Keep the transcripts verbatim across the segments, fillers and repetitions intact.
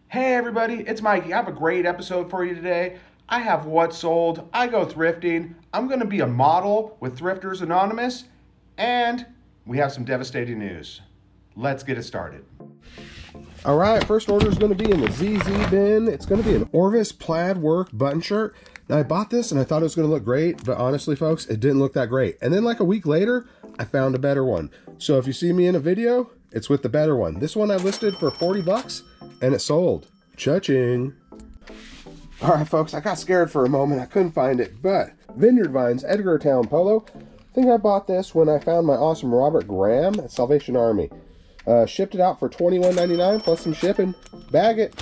Hey everybody, it's Mikey. I have a great episode for you today. I have what's sold. I go thrifting. I'm going to be a model with Thrifters Anonymous, and we have some devastating news. Let's get it started. All right, first order is going to be in the Z Z bin. It's going to be an Orvis plaid work button shirt. Now I bought this and I thought it was going to look great, but honestly folks, it didn't look that great. And then like a week later, I found a better one. So if you see me in a video, it's with the better one. This one I listed for forty bucks and it sold. Cha-ching. All right folks, I got scared for a moment. I couldn't find it, but Vineyard Vines Edgartown Polo. I think I bought this when I found my awesome Robert Graham at Salvation Army. Uh, shipped it out for twenty-one ninety-nine plus some shipping. Bag it.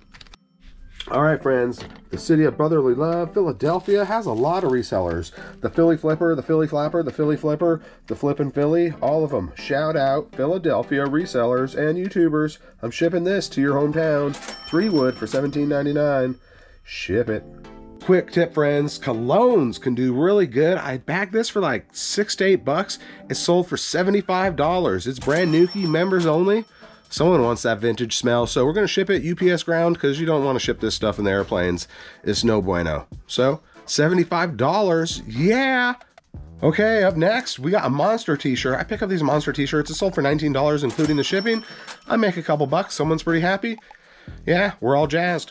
All right, friends. The city of brotherly love, Philadelphia, has a lot of resellers. The Philly Flipper, the Philly Flapper, the Philly Flipper, the Flippin' Philly, all of them. Shout out Philadelphia resellers and YouTubers. I'm shipping this to your hometown. Three wood for seventeen ninety-nine. Ship it. Quick tip, friends, colognes can do really good. I bagged this for like six to eight bucks. It's sold for seventy-five dollars. It's brand new-key, members only. Someone wants that vintage smell, so we're going to ship it U P S ground because you don't want to ship this stuff in the airplanes. It's no bueno. So, seventy-five dollars, yeah. Okay, up next, we got a Monster t-shirt. I pick up these Monster t-shirts. It's sold for nineteen dollars, including the shipping. I make a couple bucks. Someone's pretty happy. Yeah, we're all jazzed.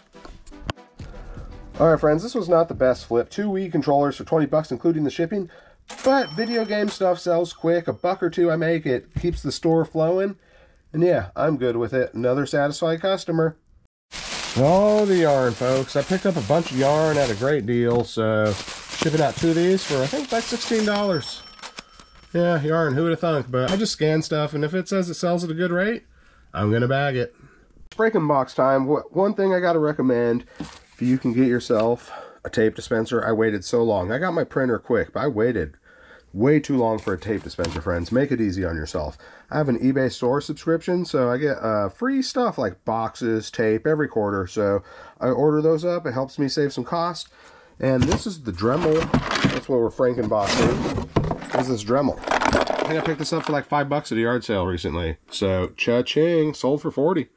Alright friends, this was not the best flip. Two Wii controllers for twenty bucks including the shipping. But video game stuff sells quick. A buck or two I make, it keeps the store flowing. And yeah, I'm good with it. Another satisfied customer. Oh, the yarn, folks. I picked up a bunch of yarn at a great deal. So, shipping out two of these for I think like sixteen dollars. Yeah, yarn, who would have thunk? But I just scan stuff, and if it says it sells at a good rate, I'm going to bag it. Breaking box time. One thing I got to recommend. If you can get yourself a tape dispenser. I waited so long. I got my printer quick, but I waited way too long for a tape dispenser, friends. Make it easy on yourself. I have an eBay store subscription, so I get uh, free stuff like boxes, tape, every quarter. So I order those up. It helps me save some cost. And this is the Dremel. That's what we're frankenboxing. This is this Dremel. I think I picked this up for like five bucks at a yard sale recently. So cha-ching, sold for forty.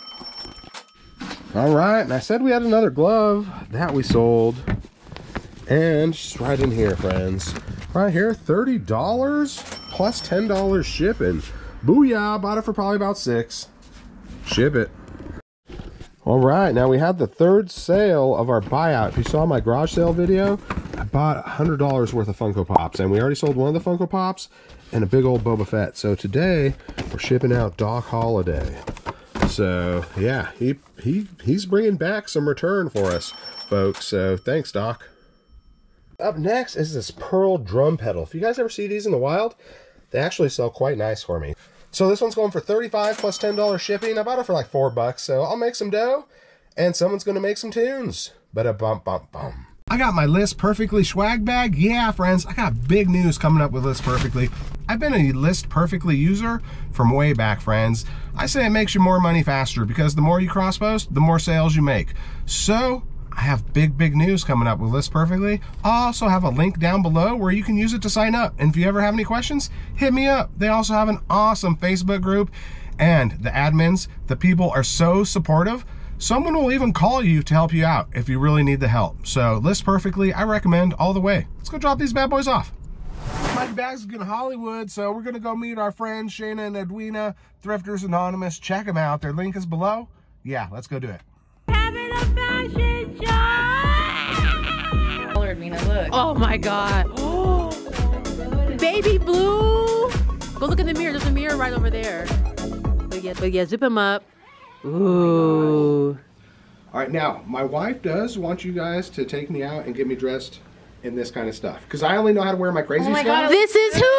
All right, and I said we had another glove that we sold. And just right in here, friends. Right here, thirty dollars plus ten dollars shipping. Booyah, bought it for probably about six. Ship it. All right, now we had the third sale of our buyout. If you saw my garage sale video, I bought one hundred dollars worth of Funko Pops. And we already sold one of the Funko Pops and a big old Boba Fett. So today, we're shipping out Doc Holliday. So yeah, he he he's bringing back some return for us, folks. So thanks, Doc. Up next is this pearl drum pedal. If you guys ever see these in the wild, they actually sell quite nice for me. So this one's going for thirty-five plus ten dollars shipping. I bought it for like four bucks, so I'll make some dough, and someone's gonna make some tunes. Bada bump bump bum. I got my List Perfectly swag bag. Yeah, friends, I got big news coming up with List Perfectly. I've been a List Perfectly user from way back, friends. I say it makes you more money faster because the more you cross post, the more sales you make. So I have big, big news coming up with List Perfectly. I also have a link down below where you can use it to sign up. And if you ever have any questions, hit me up. They also have an awesome Facebook group, and the admins, the people are so supportive. Someone will even call you to help you out if you really need the help. So List Perfectly, I recommend all the way. Let's go drop these bad boys off. Mikey Bags is in Hollywood, so we're gonna go meet our friends Shayna and Edwina, Thrifters Anonymous. Check them out. Their link is below. Yeah, let's go do it. Having a fashion show. Color, Edwina, look. Oh my God. Oh, baby blue. Go look in the mirror. There's a mirror right over there. But yeah, but yeah, zip them up. Ooh. All right, now, my wife does want you guys to take me out and get me dressed in this kind of stuff. Because I only know how to wear my crazy oh my stuff. God, this is who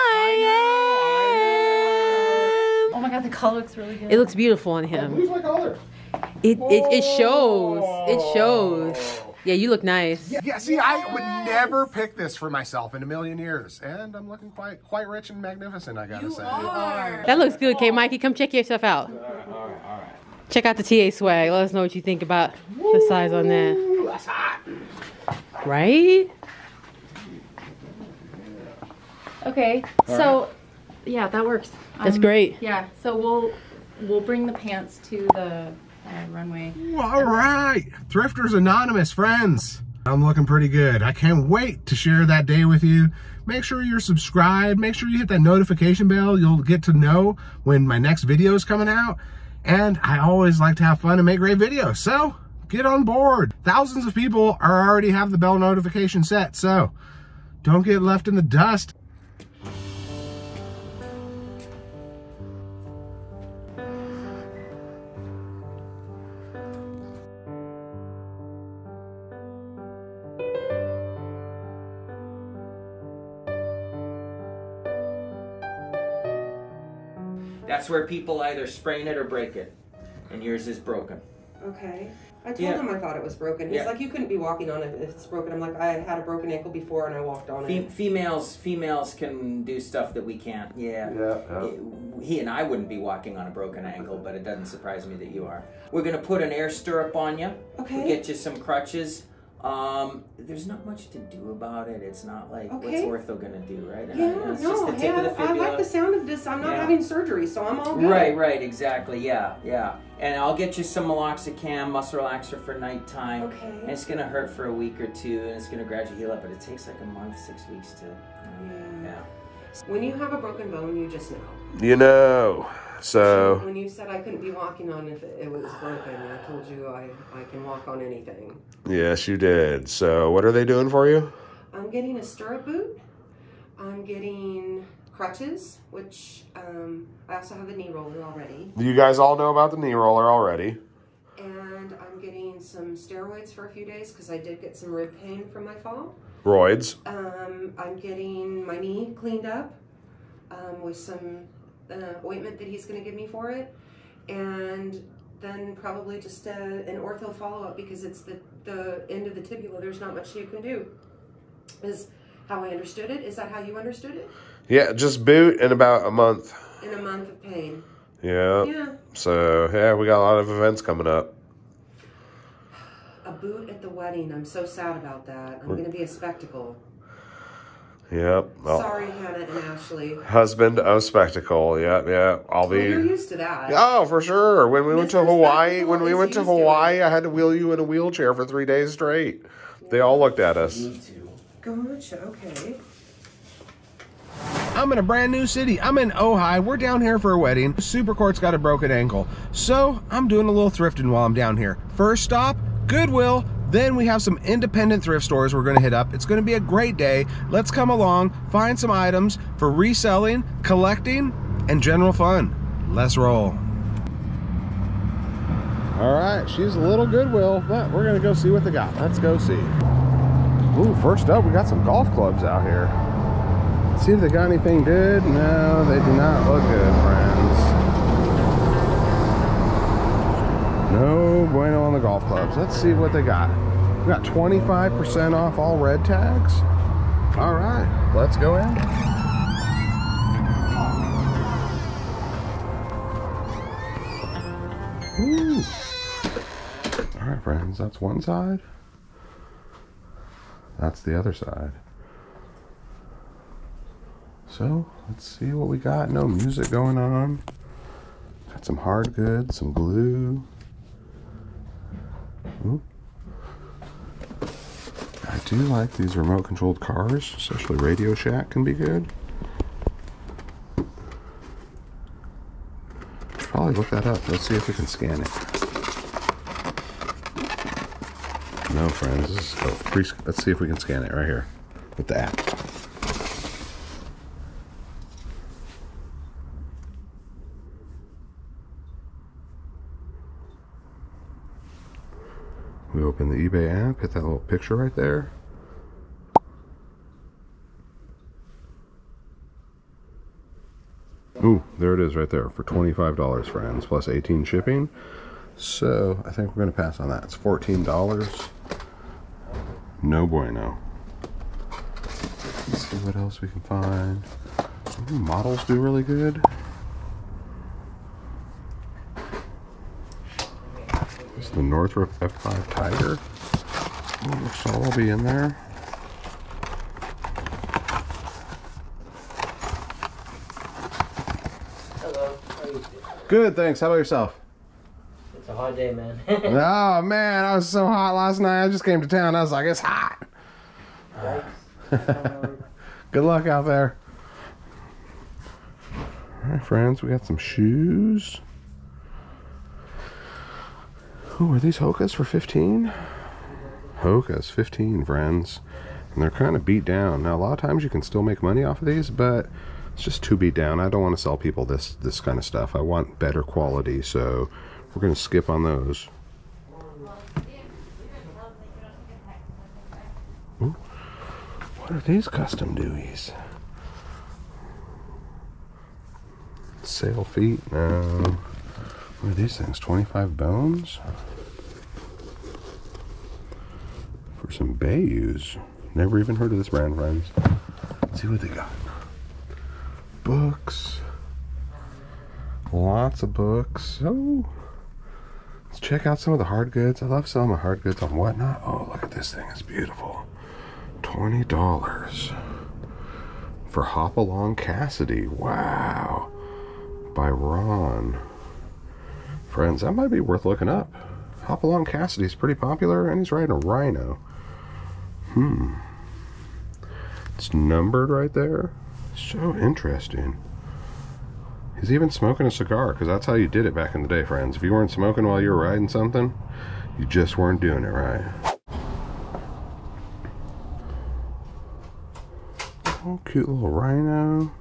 I am. Oh my God, the color looks really good. It looks beautiful on him. Oh, blue's my color. It, it, it shows. It shows. Yeah, you look nice. Yeah, yeah, see, I would never pick this for myself in a million years. And I'm looking quite quite rich and magnificent, I gotta you say. Are. That looks good. Okay, Mikey, come check yourself out. All right, all right, all right. Check out the T A swag. Let us know what you think about Woo, the size on that. That's hot. Right? Okay, all so, right. Yeah, that works. That's um, great. Yeah, so we'll we'll bring the pants to the uh, runway. All right, Thrifters Anonymous friends. I'm looking pretty good. I can't wait to share that day with you. Make sure you're subscribed. Make sure you hit that notification bell. You'll get to know when my next video is coming out. And I always like to have fun and make great videos. So get on board. Thousands of people are already have the bell notification set. So don't get left in the dust. That's where people either sprain it or break it, and yours is broken. Okay. I told Yeah. him I thought it was broken. He's Yeah. like, you couldn't be walking on it if it's broken. I'm like, I had a broken ankle before and I walked on Fe it. females, females can do stuff that we can't. Yeah. Yeah, yeah. He and I wouldn't be walking on a broken ankle, but it doesn't surprise me that you are. We're gonna put an air stirrup on you. Okay. We'll get you some crutches. Um, there's not much to do about it. It's not like, Okay. what's ortho gonna do, right? Yeah, Uh, it's no, just the hey, tip of the I, I like fibula. the sound of this. I'm not Yeah. having surgery, so I'm all good. Right, right, exactly, yeah, yeah. And I'll get you some meloxicam, muscle relaxer for nighttime. Okay. And it's gonna hurt for a week or two, and it's gonna gradually heal up, but it takes like a month, six weeks to, you know, Yeah. yeah. When you have a broken bone, you just know. You know, so When you said I couldn't be walking on if it, it was broken, I told you I, I can walk on anything. yes, you did. So what are they doing for you? I'm getting a stirrup boot. I'm getting crutches, which um, I also have a knee roller already. You guys all know about the knee roller already. And I'm getting some steroids for a few days because I did get some rib pain from my fall. Roids. Um, I'm getting my knee cleaned up um, with some uh, ointment that he's going to give me for it. And then probably just uh, an ortho follow-up because it's the, the end of the tibula. There's not much you can do. Is how I understood it. Is that how you understood it? Yeah, just boot in about a month. In a month of pain. Yeah. Yeah. So, yeah, we got a lot of events coming up. A boot at the wedding. I'm so sad about that. I'm going to be a spectacle. Yep. Well, Sorry, Hannah and Ashley. husband of spectacle. Yep, yeah. I'll Well, you're be. used to that. Oh, for sure. When we went to Mister Hawaii, Spectacle when we is went to used to it. Hawaii, I had to wheel you in a wheelchair for three days straight. They all looked at us. Me too. Gotcha. Okay. I'm in a brand new city. I'm in Ojai. We're down here for a wedding. Supercourt's got a broken ankle. So I'm doing a little thrifting while I'm down here. First stop, Goodwill. Then we have some independent thrift stores we're gonna hit up. It's gonna be a great day. Let's come along, find some items for reselling, collecting, and general fun. Let's roll. All right, she's a little Goodwill, but we're gonna go see what they got. Let's go see. Ooh, first up, we got some golf clubs out here. Let's see if they got anything good. No, they do not look good, friends. No bueno on the golf clubs. Let's see what they got. We got twenty-five percent off all red tags. All right, let's go in. Ooh. All right, friends, that's one side. That's the other side. So let's see what we got. No music going on. Got some hard goods, some glue. Ooh. I do like these remote controlled cars, especially Radio Shack can be good. Probably look that up. Let's see if we can scan it. No, friends. This is, oh, pre let's see if we can scan it right here with the app. We open the eBay app, hit that little picture right there. Ooh, there it is right there for twenty-five dollars, friends, plus eighteen shipping. So I think we're going to pass on that. It's fourteen dollars. No bueno. Let's see what else we can find. Ooh, models do really good. This is the Northrop F five Tiger. Ooh, looks like I'll be in there. Hello. How are you doing? Good, thanks. How about yourself? It's a hot day, man. Oh man, I was so hot last night. I just came to town. I was like, it's hot. Good luck out there. All right, friends, we got some shoes. Oh, are these Hokas for fifteen? Hokas, fifteen, friends. And they're kind of beat down. Now, a lot of times you can still make money off of these, but it's just too beat down. I don't want to sell people this, this kind of stuff. I want better quality, so we're going to skip on those. Ooh, what are these custom Deweys? Sale feet? No. What are these things? twenty-five bones? For some Bayous. Never even heard of this brand, friends. Let's see what they got. Books. Lots of books. Oh. Let's check out some of the hard goods. I love selling my hard goods on Whatnot. Oh, look at this thing. It's beautiful. twenty dollars. For Hop Along Cassidy. Wow. By Ron. Friends, that might be worth looking up. Hop Along Cassidy is pretty popular, and he's riding a Rhino. Hmm. It's numbered right there. So interesting. He's even smoking a cigar, because that's how you did it back in the day, friends. If you weren't smoking while you were riding something, you just weren't doing it right. Oh, cute little Rhino.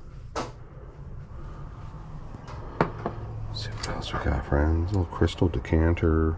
Let's see what else we got, friends. A little crystal decanter.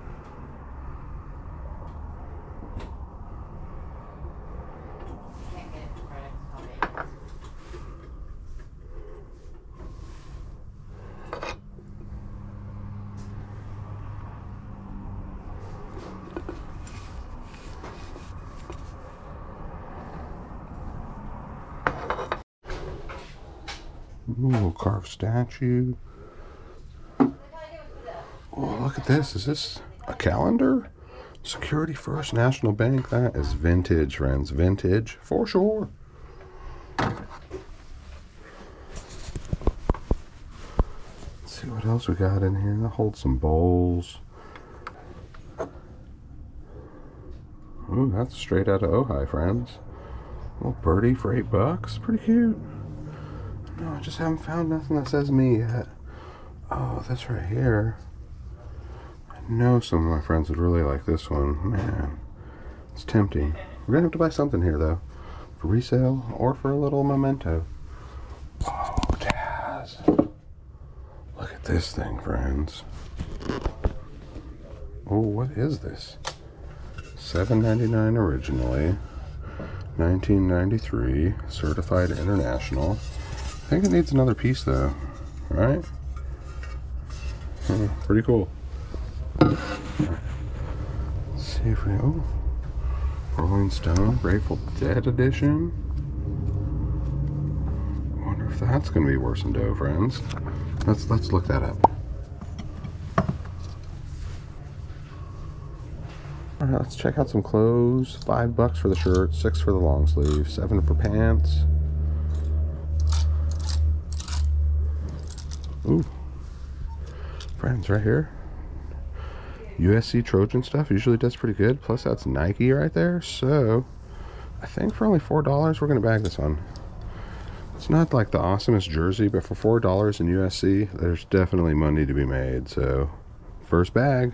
Ooh, little carved statue. Oh, look at this. Is this a calendar? Security First National Bank. That is vintage, friends. Vintage for sure. Let's see what else we got in here. I'll hold some bowls. Ooh, that's straight out of Ojai, friends. Little birdie for eight bucks. Pretty cute. No, I just haven't found nothing that says me yet. Oh, this right here. I know some of my friends would really like this one. Man, it's tempting. We're gonna have to buy something here though. For resale or for a little memento. Oh, Taz. Look at this thing, friends. Oh, what is this? seven ninety-nine originally. nineteen ninety-three. Certified international. I think it needs another piece though, right? Hmm, pretty cool. Let's see if we, oh, Rolling Stone, Grateful Dead edition. Wonder if that's gonna be worth some dough, friends. Let's let's look that up. All right, let's check out some clothes. Five bucks for the shirt, six for the long sleeve, seven for pants. Ooh, friends, right here. U S C Trojan stuff usually does pretty good. Plus, that's Nike right there. So, I think for only four dollars, we're gonna bag this one. It's not like the awesomest jersey, but for four dollars in U S C, there's definitely money to be made. So, first bag.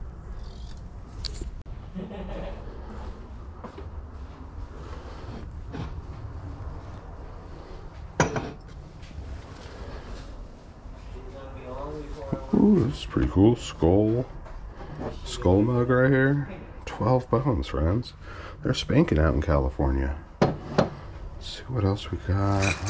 Ooh, this is pretty cool. Skull. Skull mug right here. twelve bones, friends. They're spanking out in California. Let's see what else we got. Oh.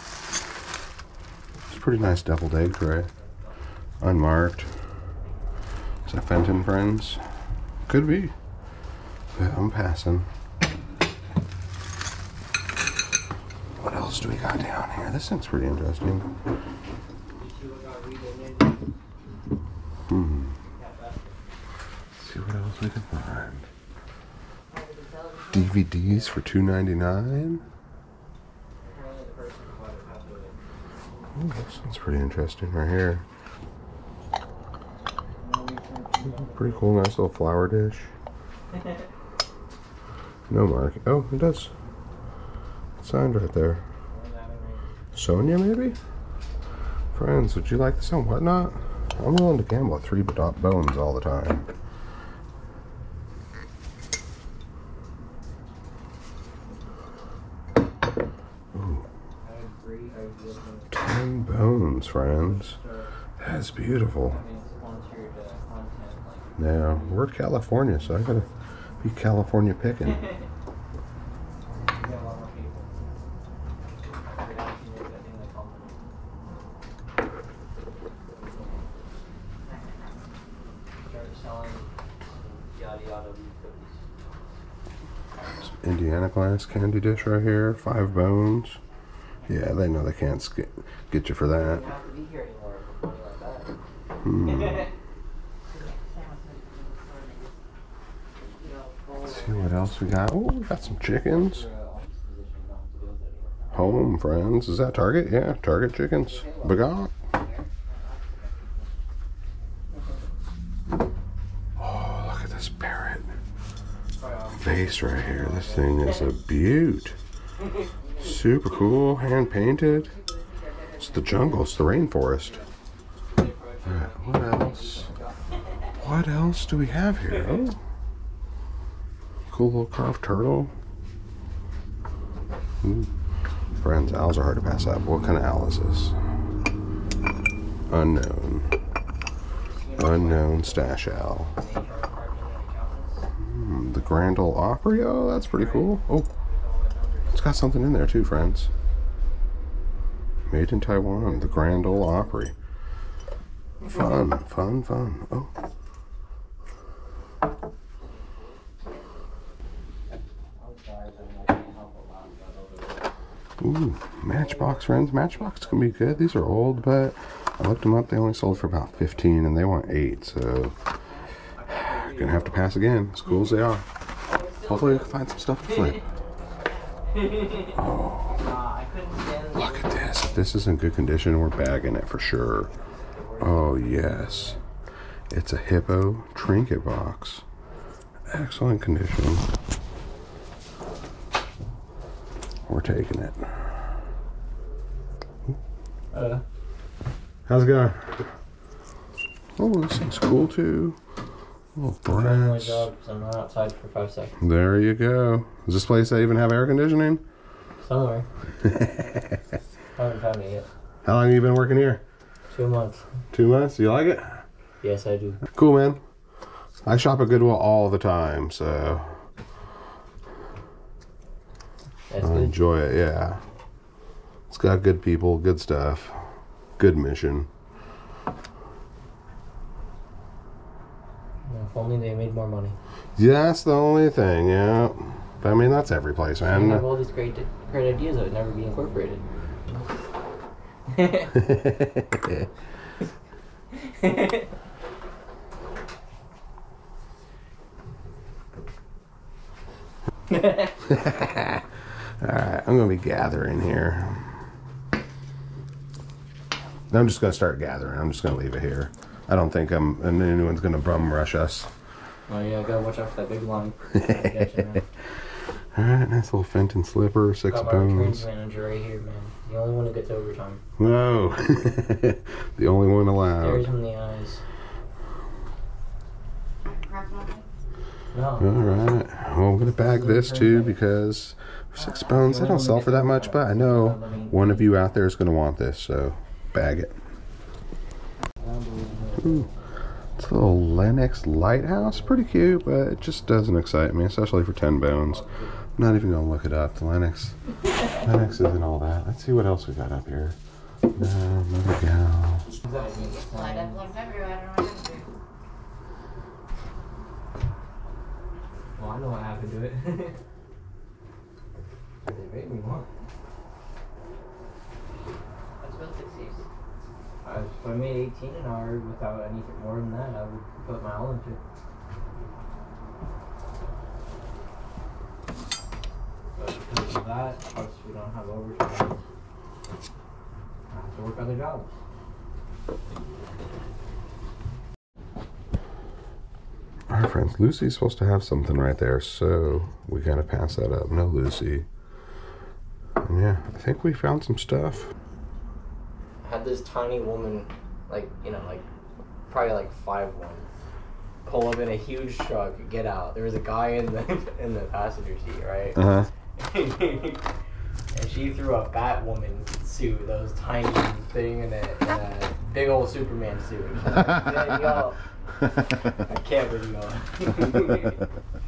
It's a pretty nice deviled egg tray. Unmarked. Is that Fenton, friends? Could be. But I'm passing. What else do we got down here? This thing's pretty interesting. Hmm. Let's see what else we can find. D V Ds for two ninety-nine. Oh, this one's pretty interesting right here. Pretty cool, nice little flower dish. No mark. Oh, it does. It's signed right there. Sonia, maybe? Friends, would you like this on Whatnot? I'm willing to gamble at three bones all the time. Ooh. Ten bones, friends. That's beautiful. Now, we're California, so I gotta be California picking. Indiana glass candy dish right here, five bones. Yeah, they know they can't get, get you for that. Hmm. Let's see what else we got. Oh, we got some chickens. Home, friends. Is that Target? Yeah, Target chickens. Bagot. Oh, look at this parrot vase right here. This thing is a beaut. Super cool, hand painted. It's the jungle, it's the rainforest. Alright, what else? What else do we have here? Oh, cool little carved turtle. Ooh. Friends, owls are hard to pass up. What kind of owl is this? Unknown. Unknown stash owl. Hmm, the Grand Ole Opry. Oh, that's pretty cool. Oh, it's got something in there too, friends. Made in Taiwan. The Grand Ole Opry. Fun, fun, fun. Oh. Ooh, Matchbox, friends. Matchbox can be good. These are old, but I looked them up. They only sold for about fifteen, and they want eight. So gonna have to pass again. As cool as they are. Hopefully, we can find some stuff to flip. Oh, look at this. If this is in good condition, we're bagging it for sure. Oh yes, it's a hippo trinket box. Excellent condition. We're taking it. Uh, How's it going? Oh, this thing's cool too. Little I'm doing my brass. job because I'm not outside for five seconds. There you go. Does this place even have air conditioning? Somewhere. I haven't found it yet. How long have you been working here? Two months. Two months? You like it? Yes, I do. Cool, man. I shop at Goodwill all the time, so That's I good. enjoy it, yeah. It's got good people, good stuff, good mission. If only they made more money. Yeah, that's the only thing, yeah. But I mean, that's every place, You have man. all these great, great ideas that would never be incorporated. Alright, I'm going to be gathering here. I'm just going to start gathering. I'm just going to leave it here. I don't think I'm, anyone's going to bum rush us. Oh yeah, gotta watch out for that big line. Alright, nice little Fenton slipper, six Got my bones. returns manager right here, man. The only one who gets overtime. No. The only one Stares allowed. him in the eyes. No. Alright. Well, I'm going to bag this too because six bones, they don't sell for that much, but I know one of you out there is going to want this, so bag it. Ooh. It's a little Lennox Lighthouse. Pretty cute, but it just doesn't excite me, especially for ten bones. I'm not even going to look it up. The Lennox, Lennox isn't all that. Let's see what else we got up here. No, another gal. Light up like everywhere. I don't know what to do. Well, I know what happened to it. They made me one. That's real sixties. Uh, if I made eighteen an hour without anything more than that, I would put my all into it. But because of that, plus we don't have overtime, I have to work other jobs. All right, friends, Lucy's supposed to have something right there, so we gotta pass that up. No Lucy. And yeah, I think we found some stuff. I had this tiny woman, like, you know, like, probably like five one, pull up in a huge truck, get out. There was a guy in the in the passenger seat, right? Uh-huh. And she threw a Batwoman suit, that was tiny thing, in a, in a big old Superman suit. She's like, "Man, y'all, I can't with y'all."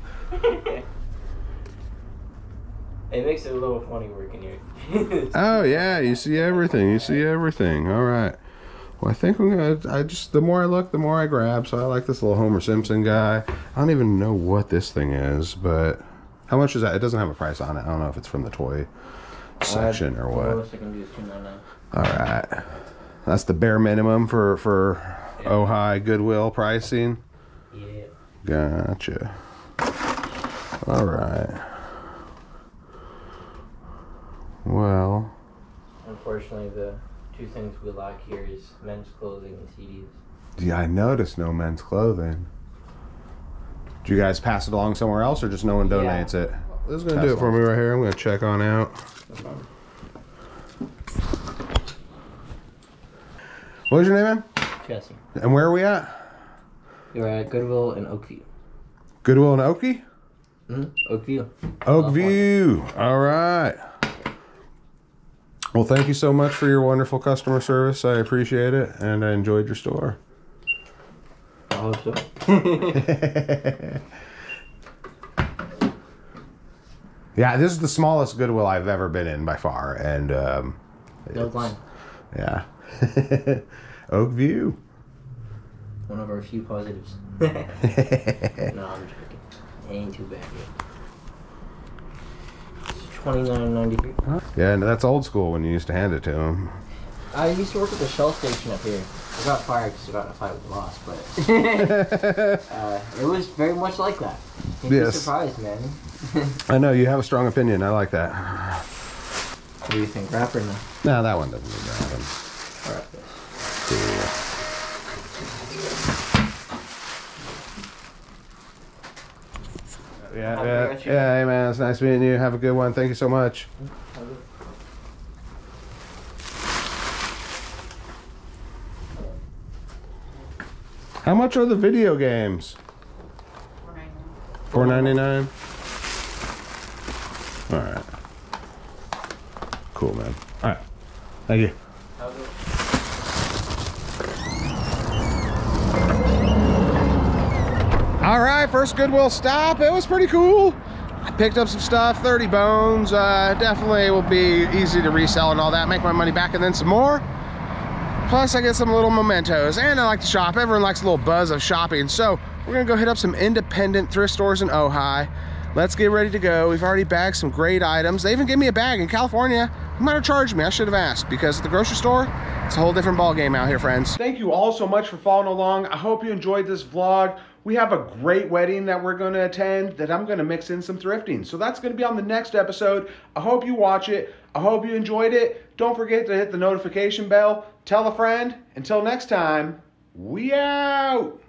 It makes it a little funny working here. Oh yeah, you see everything. You see everything. All right. Well, I think I'm gonna. I just the more I look, the more I grab. So I like this little Homer Simpson guy. I don't even know what this thing is, but how much is that? It doesn't have a price on it. I don't know if it's from the toy section or what. The lowest I can do is two ninety-nine. All right, that's the bare minimum for for yeah. Ojai Goodwill pricing. Yeah. Gotcha. All right. Well. Unfortunately, the two things we lack here is men's clothing and C Ds. Yeah, I noticed no men's clothing. Do you guys pass it along somewhere else, or just no one donates yeah. it? This is gonna pass do it for me right here. I'm gonna check on out. No problem. What was your name, man? Jesse. And where are we at? You're at Goodwill in Oakview. Goodwill in Oakie? Mm-hmm. Oakview. Oakview. All right. Well, thank you so much for your wonderful customer service. I appreciate it, and I enjoyed your store. I hope so. Yeah, this is the smallest Goodwill I've ever been in by far, and um, no line. Yeah. Oakview. One of our few positives. No, I'm joking. It ain't too bad yet. twenty-nine ninety-three. Yeah, and that's old school when you used to hand it to them. I used to work at the Shell station up here. I got fired because I got in a fight with the boss, but uh, it was very much like that. You'd yes. be surprised, man. I know, you have a strong opinion. I like that. What do you think, rap or no? No, that one doesn't need that one. Alright. Yeah, yeah, yeah, hey man, it's nice meeting you. Have a good one. Thank you so much. How much are the video games? four ninety-nine. All right. Cool, man. All right. Thank you. All right, first Goodwill stop. It was pretty cool. I picked up some stuff, thirty bones. Uh, definitely will be easy to resell and all that. Make my money back and then some more. Plus, I get some little mementos, and I like to shop. Everyone likes a little buzz of shopping. So we're gonna go hit up some independent thrift stores in Ojai. Let's get ready to go. We've already bagged some great items. They even gave me a bag in California. You might have charged me. I should have asked, because at the grocery store, it's a whole different ball game out here, friends. Thank you all so much for following along. I hope you enjoyed this vlog. We have a great wedding that we're going to attend that I'm going to mix in some thrifting. So that's going to be on the next episode. I hope you watch it. I hope you enjoyed it. Don't forget to hit the notification bell. Tell a friend. Until next time, we out.